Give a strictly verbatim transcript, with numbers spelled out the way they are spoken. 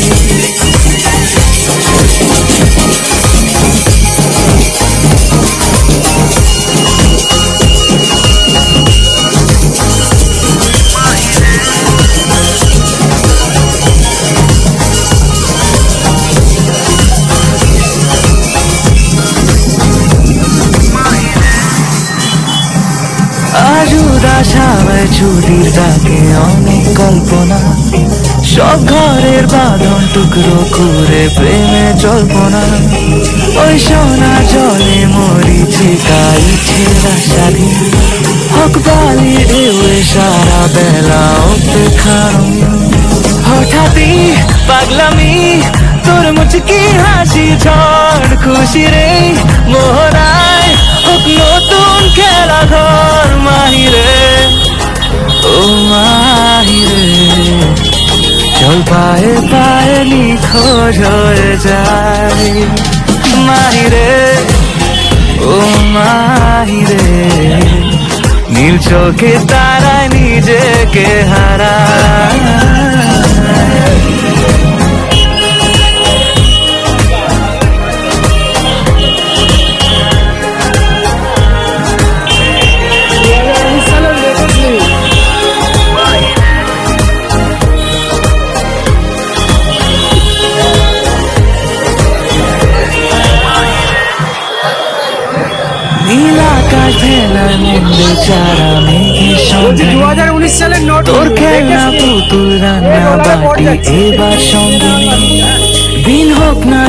আশায় ছুটির ডাকে অনেক কল্পনা, সব ঘরের বাঁধন টুকরো করে প্রেমে জল্পনা। ওই সোনা জলে মরিচিকা ইচ্ছেরা স্বাধীন, হক বালি ঢেউয়ে সারা বেলা অপেক্ষার। হঠাৎই পাগলামি তোর মুচকি হাসি, ঝড় খুশি রে মোহনায় হোক নতুন খেলা ঘর। মাহিরে ও মাহিরে, চল পায়ে পায়ে নিখোঁজ হয়ে যায়। মাহিরে ও মাহিরে, নীল চোখে তারায় নিজেকে হারায়। নীল আকাশ ভেলায় মন্ডে চারা মেঘের সঙ্গে, দু হাজার উনিশ সালের নোট তোর খেলনা পুতুল রান্না বাটি এবার সঙ্গে। দিন হোক না